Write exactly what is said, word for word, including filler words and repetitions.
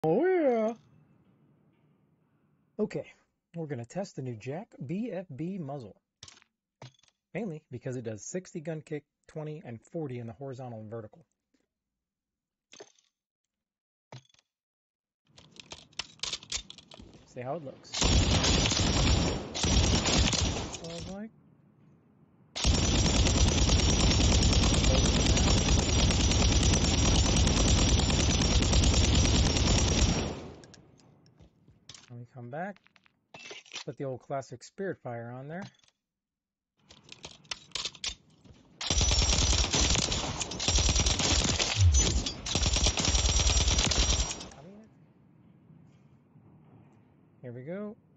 Oh yeah. Okay, we're gonna test the new Jack B F B muzzle. Mainly because it does sixty gun kick, twenty, and forty in the horizontal and vertical. See how it looks. Smells like. Let me come back. Put the old classic Spirit Fire on there. Here we go.